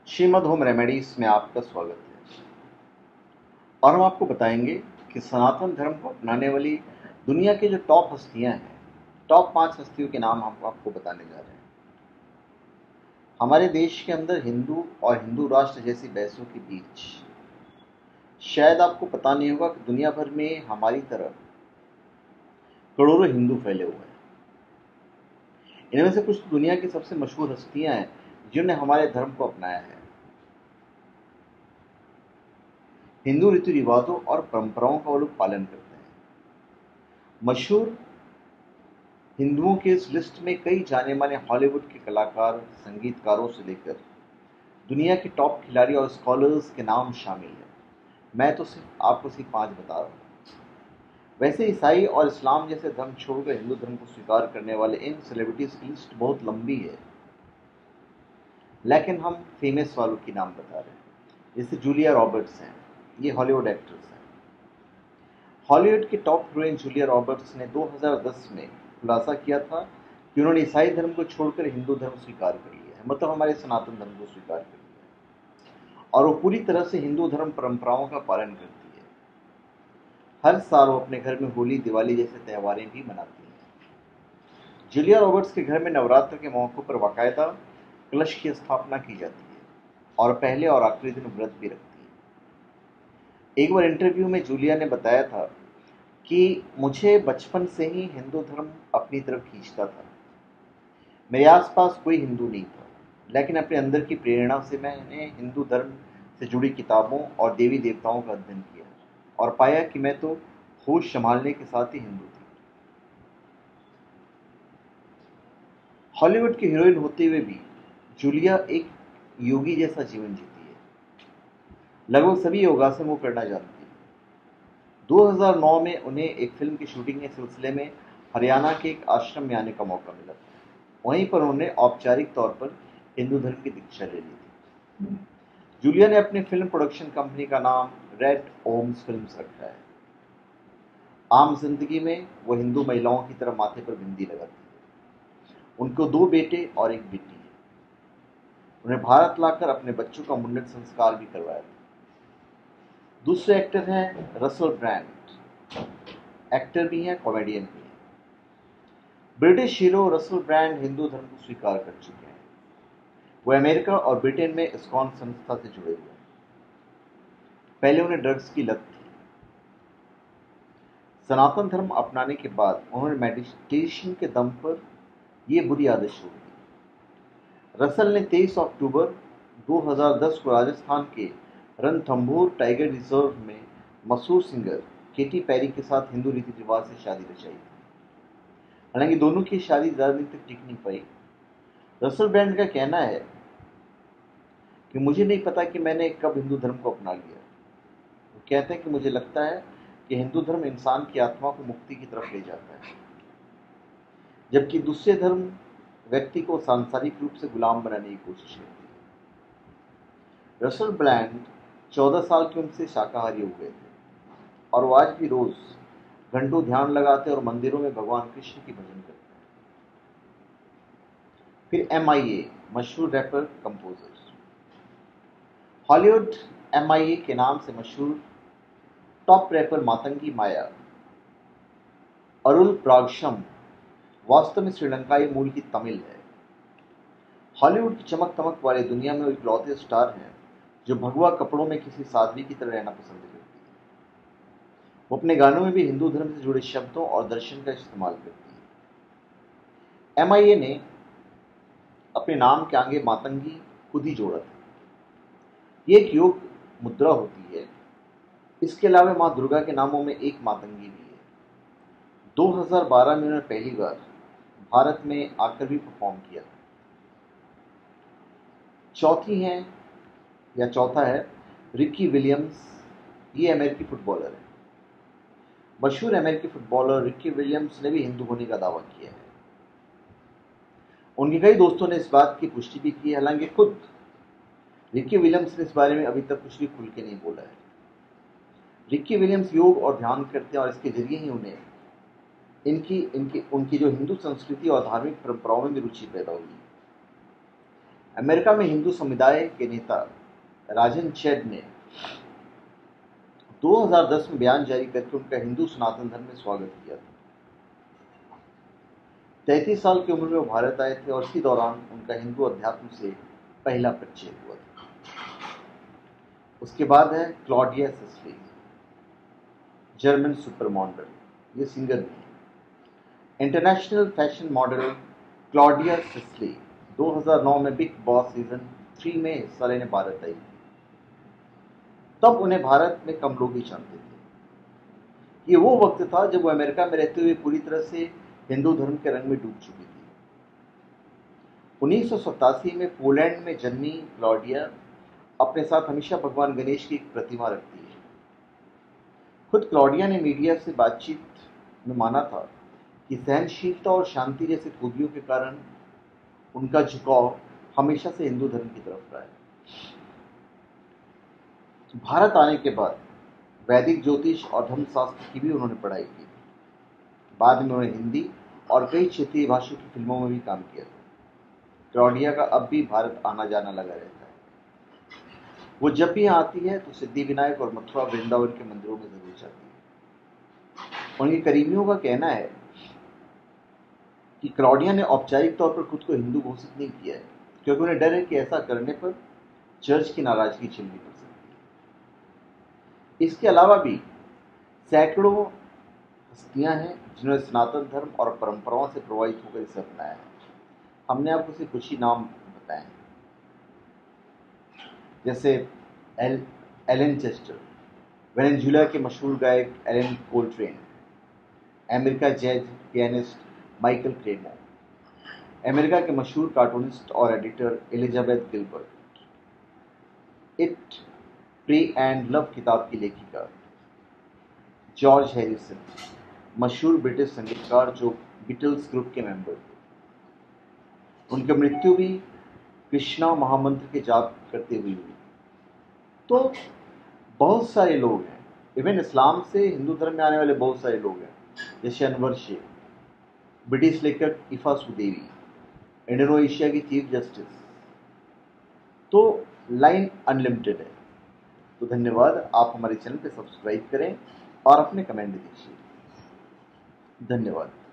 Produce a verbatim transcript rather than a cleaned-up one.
Shrimad home remedies में आपका स्वागत है। और हम आपको बताएंगे कि सनातन धर्म को अपनाने वाली दुनिया की जो टॉप हस्तियां हैं, टॉप पांच हस्तियों के नाम हम आपको बताने जा रहे हैं। हमारे देश के अंदर हिंदू और हिंदू राष्ट्र जैसी बहसों के बीच शायद आपको पता नहीं होगा कि दुनिया भर में हमारी तरह करोड़ों हिंदू फैले हुए हैं। इनमें से कुछ दुनिया की सबसे मशहूर हस्तियां हैं जिन्होंने हमारे धर्म को अपनाया है। हिंदू रीति रिवाजों और परंपराओं का वो लोग पालन करते हैं। मशहूर हिंदुओं के इस लिस्ट में कई जाने माने हॉलीवुड के कलाकार, संगीतकारों से लेकर दुनिया के टॉप खिलाड़ी और स्कॉलर्स के नाम शामिल हैं। मैं तो सिर्फ आपको सिर्फ पांच बता रहा हूँ। वैसे ईसाई और इस्लाम जैसे धर्म छोड़कर हिंदू धर्म को स्वीकार करने वाले इन सेलिब्रिटीज की लिस्ट बहुत लंबी है, लेकिन हम फेमस वालों की नाम बता रहे हैं। जैसे जूलिया रॉबर्ट्स हैं, ये हॉलीवुड एक्ट्रेस हैं। हॉलीवुड की टॉप हीरोइन जूलिया रॉबर्ट्स ने दो हज़ार दस में खुलासा किया था कि उन्होंने ईसाई धर्म को छोड़कर हिंदू धर्म स्वीकार कर लिया है, मतलब हमारे सनातन धर्म को स्वीकार कर लिया है, और वो पूरी तरह से हिंदू धर्म परंपराओं का पालन करती है। हर साल वो अपने घर में होली, दिवाली जैसे त्योहारें भी मनाती हैं। जूलिया रॉबर्ट्स के घर में नवरात्र के मौकों पर बाकायदा कलश की स्थापना की जाती है और पहले और आखिरी दिन व्रत भी रखती है। एक बार इंटरव्यू में जूलिया ने बताया था कि मुझे बचपन से ही हिंदू धर्म अपनी तरफ खींचता था। मेरे आसपास कोई हिंदू नहीं था, लेकिन अपने अंदर की प्रेरणा से मैंने हिंदू धर्म से जुड़ी किताबों और देवी देवताओं का अध्ययन किया और पाया कि मैं तो होश संभालने के साथ ही हिंदू थी। हॉलीवुड की हीरोइन होते हुए भी जूलिया एक योगी जैसा जीवन जीती है। लगभग सभी योगासन वो करना जानती है। दो हज़ार नौ में उन्हें एक फिल्म की शूटिंग के सिलसिले में हरियाणा के एक आश्रम में आने का मौका मिला था। वहीं पर उन्होंने औपचारिक तौर पर हिंदू धर्म की दीक्षा ले ली थी। जूलिया ने अपनी फिल्म प्रोडक्शन कंपनी का नाम रेड ओम्स फिल्म्स रखा है। आम जिंदगी में वो हिंदू महिलाओं की तरह माथे पर बिंदी लगाती है। उनको दो बेटे और एक बेटी है। उन्हें भारत लाकर अपने बच्चों का मुंडन संस्कार भी करवाया था। दूसरे एक्टर हैं रसल ब्रांड। एक्टर भी हैं, कॉमेडियन भी हैं। British hero Russell Brand Hindu धर्म को स्वीकार कर चुके हैं। वो अमेरिका और ब्रिटेन में इस्कॉन संस्था से जुड़े हुए हैं। पहले उन्हें ड्रग्स की लत थी। सनातन धर्म अपनाने के बाद उन्होंने मेडिटेशन के दम पर यह बुरी आदत छोड़ दी। रसल ने तेईस अक्टूबर दो हज़ार दस को राजस्थान के रणथंभौर टाइगर रिजर्व में मशहूर सिंगर केटी पेरी के साथ हिंदू रीति रिवाज से शादी रचाई थी। हालांकि दोनों की शादी ज्यादा दिन तक टिक नहीं पाई। रसल ब्रांड का कहना है कि मुझे नहीं पता कि मैंने कब हिंदू धर्म को अपना लिया। वो कहते हैं कि मुझे लगता है कि हिंदू धर्म इंसान की आत्मा को मुक्ति की तरफ ले जाता है, जबकि दूसरे धर्म व्यक्ति को सांसारिक रूप से गुलाम बनाने की कोशिश करती है। रसल ब्रांड चौदह साल की उम्र से शाकाहारी हो गए थे और वो आज भी रोज घंटों ध्यान लगाते और मंदिरों में भगवान कृष्ण की भजन करते हैं। फिर एम आई ए, मशहूर rapper composer. Hollywood M I A के नाम से मशहूर टॉप रैपर मातंगी माया अरुल प्रागशम वास्तव में श्रीलंकाई मूल की तमिल है। हॉलीवुड की चमक दमक वाले दुनिया में वो इकलौते स्टार हैं जो भगवा कपड़ों में किसी साध्वी की तरह रहना पसंद करती है। वो अपने गानों में भी हिंदू धर्म से जुड़े शब्दों और दर्शन का इस्तेमाल करती है। एम आई ए ने अपने नाम के आगे मातंगी खुद ही जोड़ा था। ये एक योग मुद्रा होती है। इसके अलावा मां दुर्गा के नामों में एक मातंगी भी है। दो हज़ार बारह में उन्होंने पहली बार भारत में आकर भी परफॉर्म किया था। चौथी है या चौथा है रिकी विलियम्स। ये अमेरिकी फुटबॉलर है। मशहूर अमेरिकी फुटबॉलर रिकी विलियम्स ने भी हिंदू होने का दावा किया है। उनके कई दोस्तों ने इस बात की पुष्टि भी की है, हालांकि खुद रिकी विलियम्स ने इस बारे में अभी तक कुछ भी खुल के नहीं बोला है। रिकी विलियम्स योग और ध्यान करते हैं और इसके जरिए ही उन्हें इनकी इनकी उनकी जो हिंदू संस्कृति और धार्मिक परंपराओं में भी रुचि पैदा हुई। अमेरिका में हिंदू समुदाय के नेता राजन चेड ने दो हज़ार दस में बयान जारी करके उनका हिंदू सनातन धर्म में स्वागत किया था। तैंतीस साल की उम्र में वो भारत आए थे और इसी दौरान उनका हिंदू अध्यात्म से पहला परिचय हुआ था। उसके बाद है Claudia Ciesla, German super model, ये सिंगर भी है। International fashion model Claudia Ciesla दो हज़ार नौ में बिग बॉस सीजन थ्री में हिस्सा लेने भारत आई। तब उन्हें भारत में कम लोग ही जानते थे। ये वो वक्त था जब वो अमेरिका में रहते हुए पूरी तरह से हिंदू धर्म के रंग में डूब चुकी थी। उन्नीस सौ सतासी में पोलैंड में जन्मी क्लॉडिया अपने साथ हमेशा भगवान गणेश की एक प्रतिमा रखती है। खुद क्लॉडिया ने मीडिया से बातचीत में माना था कि सहनशीलता और शांति जैसी खूबियों के कारण उनका झुकाव हमेशा से हिंदू धर्म की तरफ रहा है। भारत आने के बाद वैदिक ज्योतिष और धर्मशास्त्र की भी उन्होंने पढ़ाई की। बाद में उन्होंने हिंदी और कई क्षेत्रीय भाषाओं की फिल्मों में भी काम किया था। क्लॉडिया का अब भी भारत आना जाना लगा रहता है। वो जब भी यहाँ आती है तो सिद्धिविनायक और मथुरा वृंदावन के मंदिरों में जरूर जाती है। उनके करीबियों का कहना है कि क्लॉडिया ने औपचारिक तौर पर खुद को हिंदू घोषित नहीं किया है, क्योंकि उन्हें डर है कि ऐसा करने पर चर्च की नाराजगी झेलनी पड़ सकती है। इसके अलावा भी सैकड़ों हस्तियां हैं जिन्होंने सनातन धर्म और परंपराओं से प्रभावित होकर इसे अपनाया है। हमने आपको सिर्फ कुछ ही नाम बताए हैं, जैसे एल एलन चेस्टर, वेनेजुएला के मशहूर गायक Alan Coltrane, America jazz pianist Michael Cremo, America के मशहूर कार्टूनिस्ट और editor Elizabeth Gilbert, eat pray and love किताब की लेखिका जॉर्ज हैरिसन, मशहूर ब्रिटिश संगीतकार जो बीटल्स ग्रुप के मेंबर थे। उनकी मृत्यु भी कृष्णा महामंत्र के जाप करते हुए हुई। तो बहुत सारे लोग हैं, इवन इस्लाम से हिंदू धर्म में आने वाले बहुत सारे लोग हैं, जैसे अनवर शेख, ब्रिटिश लेखक इफा सुदेवी, इंडोनेशिया की चीफ जस्टिस। तो लाइन अनलिमिटेड है। तो धन्यवाद। आप हमारे चैनल पे सब्सक्राइब करें और अपने कमेंट दीजिए। धन्यवाद।